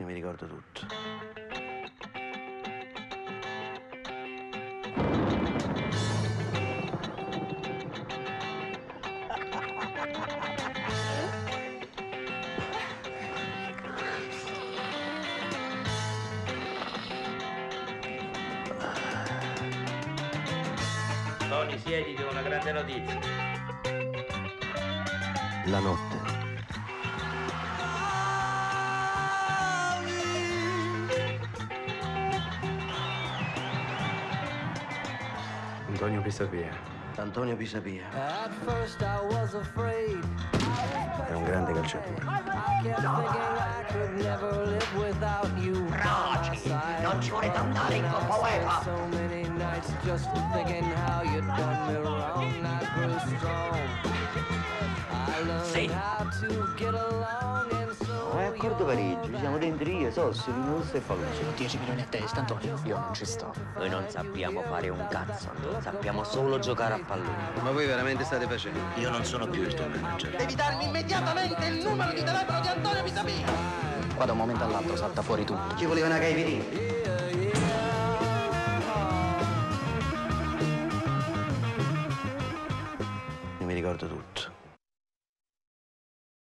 mi ricordo tutto. Tony, siediti, ho una grande notizia. La notte. Antonio Pisapia. Antonio Pisapia. È un grande calciatore. Raci, non ci volete andare in Coppa UEFA? Sì. Ma è accordo pareggio, siamo dentro io, Sossoli, non stai fallo. 10 milioni a testa, Antonio. Io non ci sto. Noi non sappiamo fare un cazzo, Antonio. Sappiamo solo giocare a pallone. Ma voi veramente state facendo? Io non sono più il tuo manager. Devi darmi immediatamente il numero di telefono di Antonio Pisapia. Qua da un momento all'altro salta fuori tutto. Ci voleva una caipirinha. Mi ricordo tutto.